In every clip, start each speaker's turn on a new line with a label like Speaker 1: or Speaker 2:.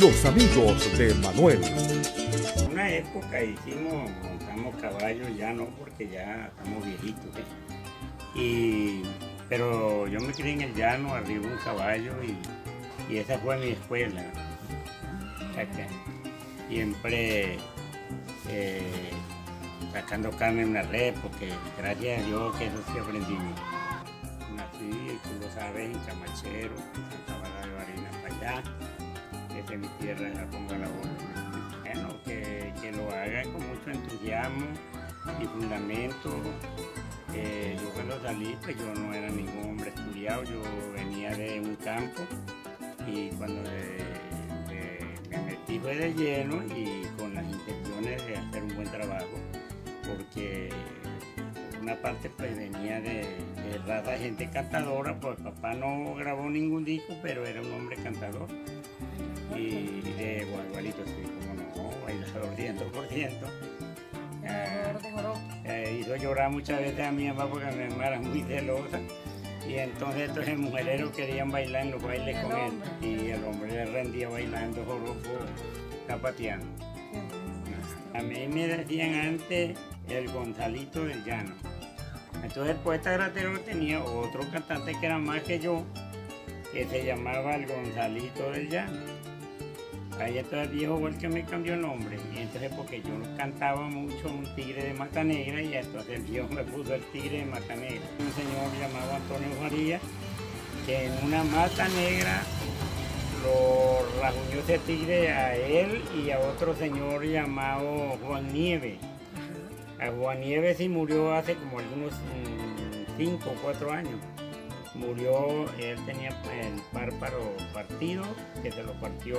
Speaker 1: los amigos de Manuel.
Speaker 2: En una época montamos caballos, ya no, porque ya estamos viejitos, pero yo me crié en el llano, arriba de un caballo, y esa fue mi escuela. Acá. Siempre sacando carne en una red, porque gracias a Dios que eso sí aprendí. Nací, tú lo sabes, en Camachero, en Santa Bárbara de Barinas, para allá. Esa es mi tierra, la pongo a la bola. Bueno, que lo hagan con mucho entusiasmo y fundamento. Yo cuando salí, pues yo no era ningún hombre estudiado, yo venía de un campo, y cuando me metí fue de lleno y con las intenciones de hacer un buen trabajo, porque una parte pues venía de raza gente cantadora, pues papá no grabó ningún disco, pero era un hombre cantador, y de guagualito, sí, como no, bailador 100%. Hizo llorar muchas veces a mi mamá porque mi mamá era muy celosa, y entonces estos mujereros querían bailar en los bailes con él, y el hombre le rendía bailando joropo, zapateando. A mí me decían antes el Gonzalito del Llano. Entonces el poeta Gratero tenía otro cantante que era más que yo, que se llamaba el Gonzalito del Llano. Ahí está el viejo fue el que me cambió el nombre, y entonces porque yo cantaba mucho un tigre de Mata Negra, y entonces el viejo me puso el tigre de Mata Negra. Un señor llamado Antonio Faría, que en una mata negra lo rajuñó ese tigre a él y a otro señor llamado Juan Nieves. A Juan Nieves sí murió hace como algunos 5 o 4 años. Murió, él tenía el párpado partido, que se lo partió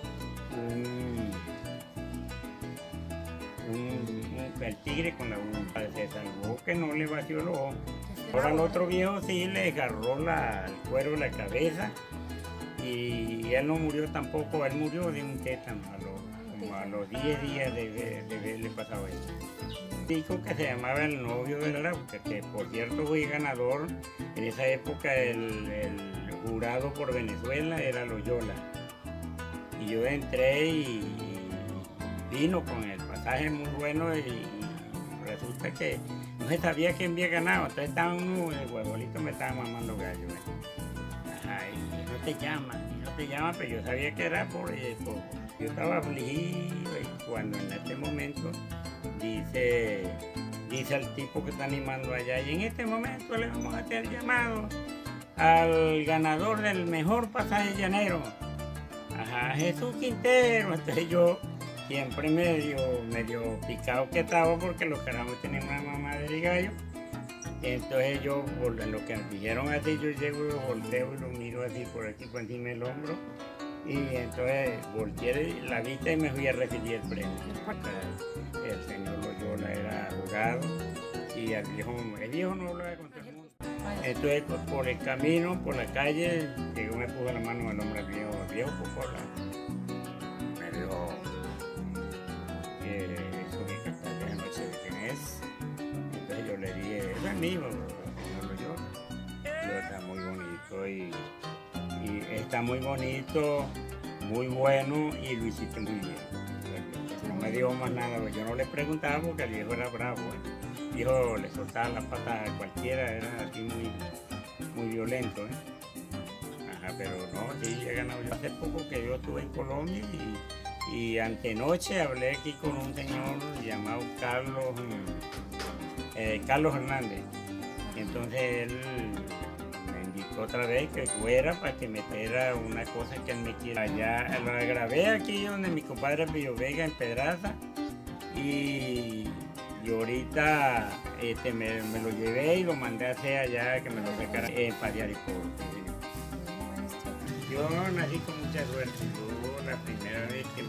Speaker 2: el tigre con la uña. Se salvó que no le vació el ojo. Ahora el otro viejo sí le agarró el cuero de la cabeza, y él no murió tampoco, él murió de un tétano como a los 10 días de haberle pasado eso. Dijo que se llamaba El Novio del Arauca, que por cierto fue ganador en esa época. El jurado por Venezuela era Loyola, y yo entré y vino con el pasaje muy bueno, y resulta que no se sabía quién había ganado. Entonces estaban el huevolito me estaba mamando gallo. Y no te llama, pero yo sabía que era por eso. Yo estaba afligido, y cuando en este momento dice el tipo que está animando allá, y en este momento le vamos a hacer llamado al ganador del mejor pasaje llanero, Jesús Quintero. Entonces yo siempre medio picado que estaba, porque los carambos tenían una mamadera de gallo. Entonces yo, por lo que me dijeron así, yo llego y volteo y lo miro así por aquí, por encima del hombro. Y entonces volteé la vista y me fui a recibir el premio. El señor Loyola era abogado, y el viejo no hablaba con todo el mundo. Entonces por el camino, por la calle, llegó, me puso la mano al hombre viejo Popola. Me dijo, eso que cantaste anoche, ¿de quién es? Entonces yo le dije, es mío, señor Loyola. Pero está muy bonito, y está muy bonito, muy bueno, y lo hiciste muy bien. No me dijo más nada, yo no le preguntaba porque el viejo era bravo. El viejo le soltaba las patas a cualquiera, era así muy violento. Pero no, sí, he ganado. Yo hace poco que yo estuve en Colombia, y antenoche hablé aquí con un señor llamado Carlos Hernández. Entonces él me invitó otra vez que fuera para que metiera una cosa que él me quiera. Allá lo grabé aquí donde mi compadre Pío Vega, en Pedraza, y ahorita me lo llevé y lo mandé a hacer allá, que me lo sacara en Padiaripo. Yo nací con mucha suerte. Yo la primera vez que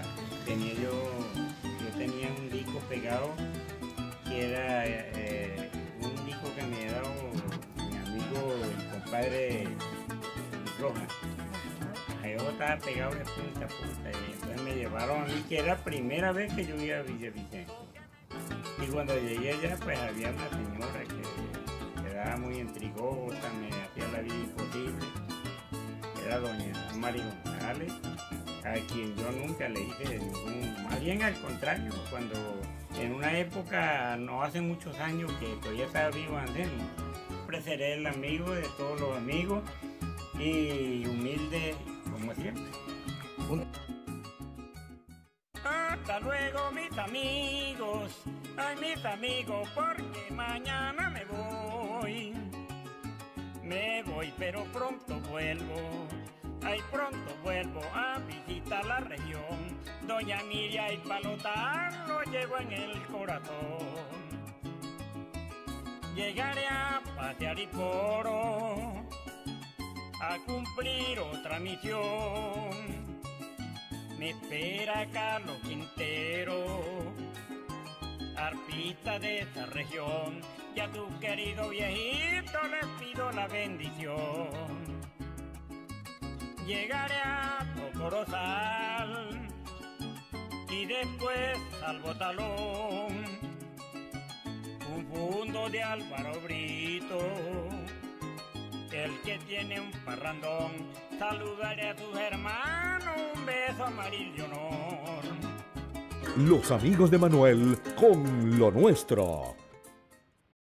Speaker 2: yo tenía un disco pegado, que era un disco que me había dado mi amigo, el compadre Rojas. Yo estaba pegado de punta a punta, y entonces me llevaron a mí, que era la primera vez que yo iba a Villavicencio. Y cuando llegué allá, pues había una señora que quedaba muy intrigosa, me hacía la vida imposible. Era doña María Morales, a quien yo nunca le hice ningún, más bien al contrario, cuando en una época, no hace muchos años que todavía estaba vivo Anselmo, siempre seré el amigo de todos los amigos y humilde como siempre. Hasta luego mis amigos, ay mis amigos, porque mañana me voy. Me voy pero pronto vuelvo, ay pronto vuelvo a visitar la región. Doña Miria y Palotar lo llevo en el corazón. Llegaré a pasear y poro, a cumplir otra misión. Me espera Carlos Quintero, arpista de esta región, y a tu querido viejito les pido la bendición. Llegaré a Tocorozal y después al Botalón, un fundo de Álvaro Brito, el que tiene un parrandón. Saludaré a tus hermanos, un beso amarillo honor.
Speaker 1: Los amigos de Manuel con lo nuestro.